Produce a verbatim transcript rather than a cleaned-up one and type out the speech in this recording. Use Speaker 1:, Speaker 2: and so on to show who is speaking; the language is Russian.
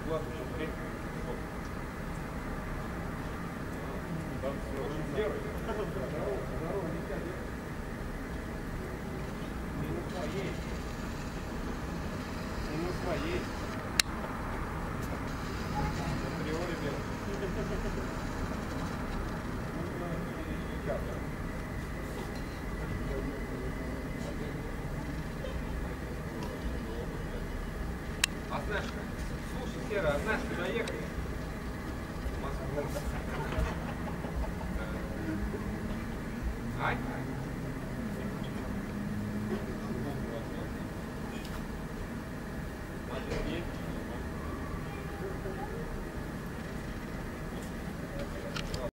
Speaker 1: глаз посмотри. Там все серый. Здорово, не тянет. Минус есть. Минус есть. Априори, блин. А знаешь, слушай, Сера, а знаешь, куда ехали? В Москву. Ай?